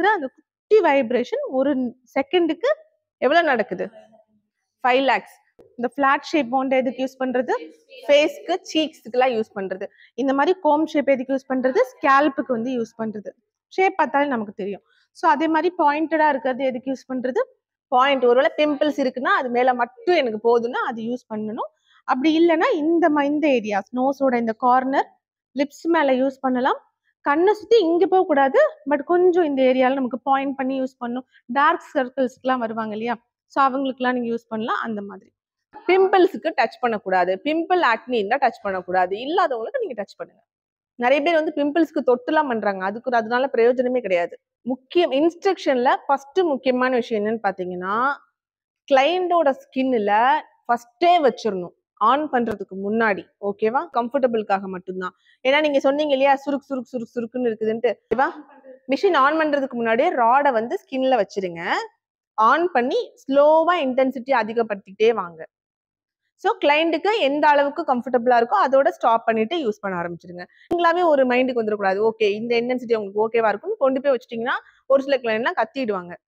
நடக்கிற அந்த குட்டி வைப்ரேஷன் ஒரு செகண்டுக்கு எவ்வளவு நடக்குது? 5 lakhs. இந்த ஃபிளாட் ஷேப் பாண்ட் எதுக்கு யூஸ் பண்றது? ஃபேஸ்க்கு, சீக்ஸ்க்குலாம் யூஸ் பண்றது. இந்த மாதிரி கோம் ஷேப் எதுக்கு யூஸ் பண்றது? ஸ்கேல்ப்புக்கு வந்து யூஸ் பண்றது. ஷேப் பார்த்தாலே நமக்கு தெரியும். ஸோ அதே மாதிரி பாயிண்டடா இருக்கிறது எதுக்கு யூஸ் பண்றது? பாயிண்ட். ஒருவேளை பிம்பிள்ஸ் இருக்குன்னா அது மேல மட்டும் எனக்கு போதுன்னா அது யூஸ் பண்ணணும். அப்படி இல்லைன்னா இந்த ஏரியாஸ், நோஸோட இந்த கார்னர், லிப்ஸ் மேல யூஸ் பண்ணலாம். கண்ணை சுத்தி இங்க போக கூடாது, பட் கொஞ்சம் இந்த ஏரியால நமக்கு பாயிண்ட் பண்ணி யூஸ் பண்ணணும். டார்க் சர்க்கிள்ஸ்க்குலாம் வருவாங்க இல்லையா, ஸோ அவங்களுக்குலாம் நீங்க யூஸ் பண்ணலாம். அந்த மாதிரி பிம்பிள்ஸுக்கு டச் பண்ணக்கூடாது. பிம்பிள் ஆக்னி இருந்தா டச் பண்ணக்கூடாது. இல்லாதவங்களுக்கு நீங்க டச் பண்ணுங்க. நிறைய பேர் வந்து பிம்பிள்ஸ்க்கு தொட்டுலாம் பண்றாங்க. அதுக்கு அதனால பிரயோஜனமே கிடையாது. முக்கியம் இன்ஸ்ட்ரக்ஷன்ல ஃபர்ஸ்ட் முக்கியமான விஷயம் என்னன்னு பாத்தீங்கன்னா, கிளைண்டோட ஸ்கின்ல ஃபர்ஸ்டே வச்சிடணும், ஆன் பண்றதுக்கு முன்னாடி. ஓகேவா? கம்ஃபர்டபுளுக்காக மட்டும்தான். ஏன்னா நீங்க சொன்னீங்க இல்லையா சுருக்கு சுருக்கு சுருக்கு சுருக்குன்னு இருக்குதுன்ட்டு. ஓகேவா? மிஷின் ஆன் பண்றதுக்கு முன்னாடியே ராடை வந்து ஸ்கின்ல வச்சிருங்க. ஆன் பண்ணி ஸ்லோவா இன்டென்சிட்டி அதிகப்படுத்திட்டே வாங்க. ஸோ கிளைண்ட்டுக்கு எந்த அளவுக்கு கம்ஃபர்டபுளா இருக்கோ அதோட ஸ்டாப் பண்ணிட்டு யூஸ் பண்ண ஆரம்பிச்சிருங்க. நீங்களாவே ஒரு மைண்டுக்கு வந்துடக்கூடாது, ஓகே இந்த இன்டென்சிட்டி உங்களுக்கு ஓகேவா இருக்கும்னு கொண்டு போய் வச்சிட்டீங்கன்னா ஒரு சில கிளைண்ட்லாம் கத்திடுவாங்க.